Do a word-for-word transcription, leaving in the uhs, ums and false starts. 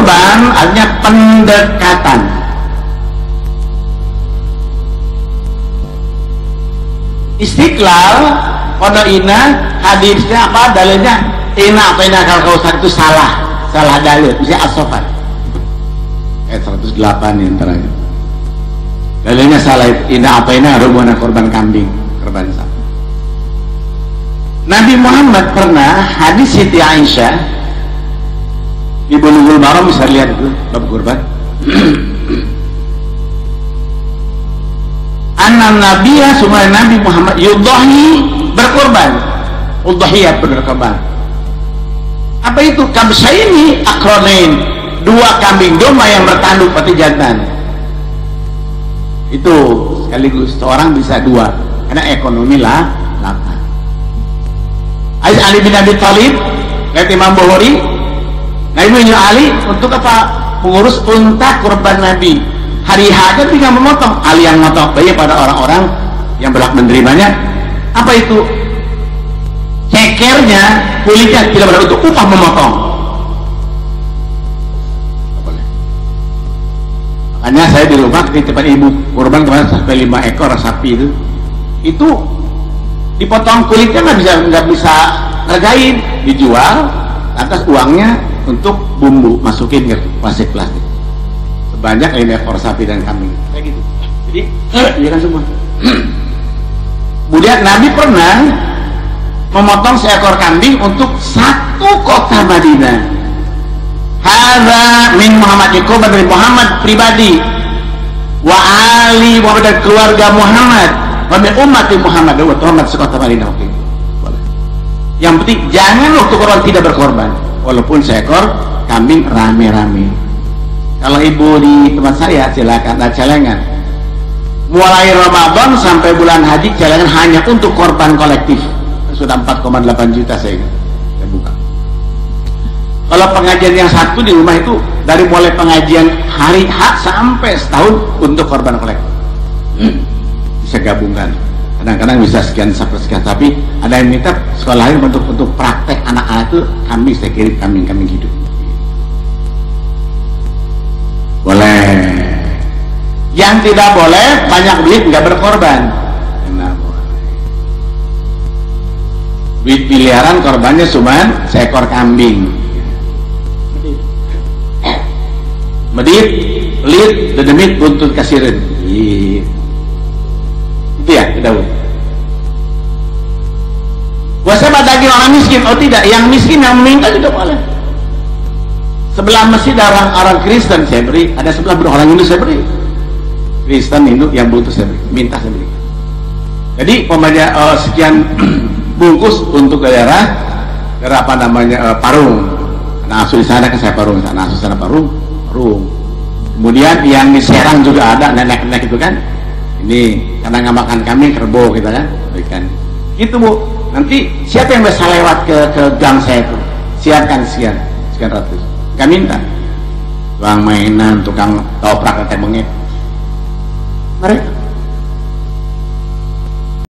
kurban artinya pendekatan. Istiqlal pada ina hadisnya apa dalilnya ina apa ina kalau kau itu salah salah dalil bisa asofan ayat seratus delapan ini antaranya dalilnya salah ina apa ina rumana korban kambing korban sapi. Nabi Muhammad pernah hadis Siti Aisyah di Bulughul Maram bisa lihat itu bab kurban. Anak Nabi ya semua Nabi Muhammad yudhahi berkorban, udhiyah berkorban. Apa itu? Kabsaini akronain, dua kambing domba yang bertanduk pati jantan. Itu sekaligus seorang bisa dua karena ekonomi lah lapar. Ali bin Abi Thalib, lihat Imam Bukhari, Nabi Ali untuk apa? Pengurus unta kurban Nabi. Hari H tinggal memotong, Ali yang memotong. Banyak pada orang-orang yang berhak menerimanya. Apa itu? Cekernya, kulitnya tidak berhak untuk upah memotong. Boleh. Makanya saya di rumah di tempat ibu kurban kemarin sampai lima ekor sapi itu, itu dipotong kulitnya nggak bisa nggak bisa ngergain, dijual, atas uangnya untuk bumbu masukin ke plastik plastik. Banyak ini ekor sapi dan kambing kayak gitu. Jadi iya kan semua. Kemudian Nabi pernah memotong seekor kambing untuk satu kota Madinah. Hadza min Muhammad Iqbal dari Muhammad pribadi wa ali wa dari keluarga Muhammad wa min ummati Muhammad wa Muhammad sekota Madinah. Oke. Boleh. Yang penting jangan waktu korban tidak berkorban walaupun seekor kambing rame-rame. Kalau ibu di tempat saya silakan ada celengan. Mulai Ramadan sampai bulan haji celengan hanya untuk korban kolektif. Sudah empat koma delapan juta saya, saya buka. Kalau pengajian yang satu di rumah itu dari mulai pengajian hari H sampai setahun untuk korban kolektif. Hmm. Bisa gabungkan. Kadang-kadang bisa sekian sampai sekian, tapi ada yang minta sekolah lain untuk untuk praktek anak-anak itu kami saya kirim kambing-kambing hidup. Boleh. Yang tidak boleh banyak duit nggak berkorban. Nah, boleh. Duit miliaran korbannya cuma seekor kambing. Medit, lit, dedemit, buntut kasirin. Itu ya, kita boleh. Puasa daging orang miskin, oh tidak, yang miskin yang meminta juga boleh. Sebelah masjid ada orang, orang Kristen saya beri, ada sebelah orang Hindu saya beri. Kristen Hindu yang butuh saya beri, minta saya beri. Jadi pembaca uh, sekian bungkus untuk daerah daerah apa namanya uh, Parung. Nah asuh di sana kan saya Parung, nah asuh sana Parung, Parung. Kemudian yang di Serang juga ada nenek-nenek itu kan. Ini karena nggak makan kambing kerbau kita kan, berikan. Gitu Bu. Nanti siapa yang bisa lewat ke ke gang saya itu? Siapkan sekian, sekian ratus. Gak minta tukang mainan, tukang toprak, teteh bengek mereka